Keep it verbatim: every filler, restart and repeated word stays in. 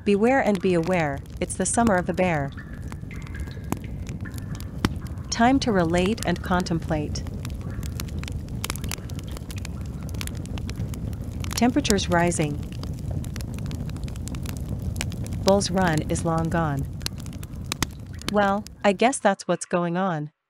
Beware and be aware, it's the summer of the bear. Time to relate and contemplate. Temperatures rising. Bull's Run is long gone. Well, I guess that's what's going on.